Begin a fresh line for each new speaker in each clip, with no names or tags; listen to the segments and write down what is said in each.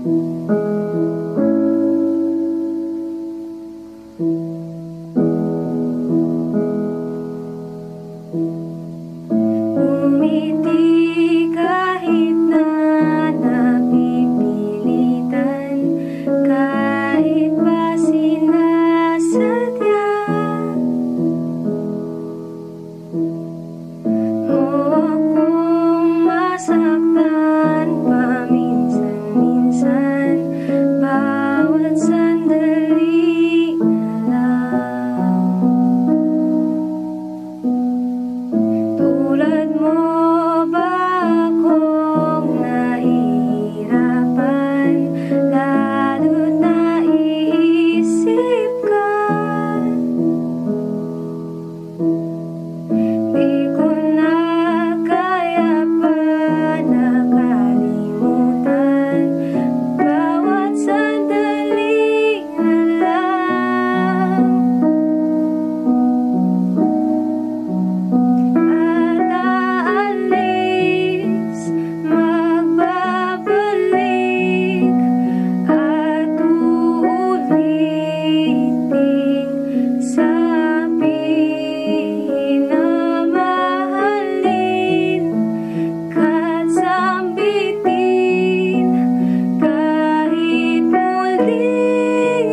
Umiti kahit na napipilitan, kahit pa sinasadya mo akong masaktan paminsan-minsan, bawat sandali na lang. Tulad mo ba akong nahihirapan, lalo't naiisip ka? Di ko na kaya pa nakalimutan, bawat sandali na lang. At aalis, magbabalik, at uulitin, sabihin na mahalin, kahit sambitin, kahit muling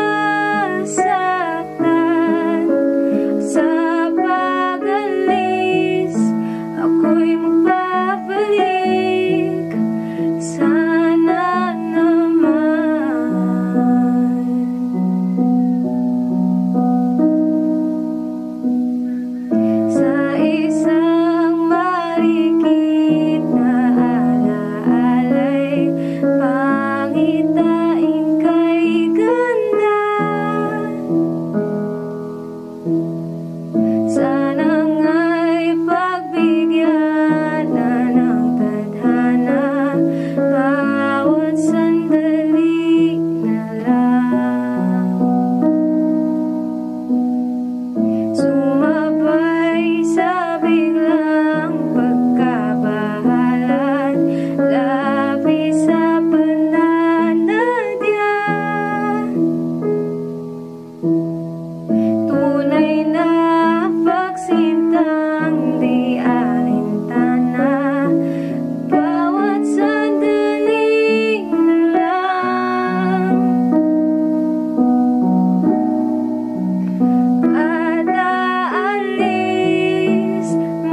masaktan. Sa pag-alis, ako'y magbabalik, sana naman. Sa isang marikit na alaalay, pangitain kay ganda. Sana nga'y pagbigyan na ng tadhana, bawat sandali na lang. Sumabay sa biglang pagkabahalan, lapis sa pananadya. Tunay na pagsintang di alintana, bawat sandali na lang. At aalis,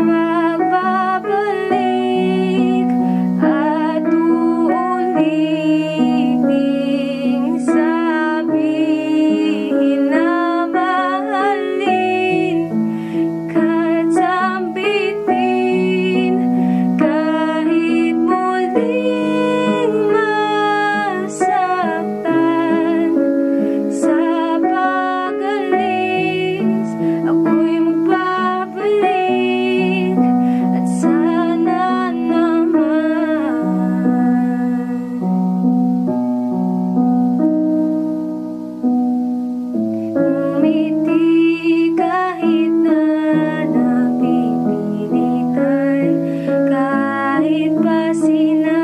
magbabalik, at uulitin, sabihin na mahalin, kahit sambitin, kahit muling masaktan. Sa pag-alis, ako'y magbabalik, at sana naman. Umiti kahit na napipilitan, kahit pa sinasadya